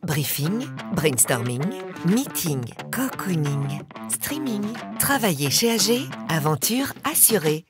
Briefing, brainstorming, meeting, cocooning, streaming. Travailler chez AG, aventure assurée.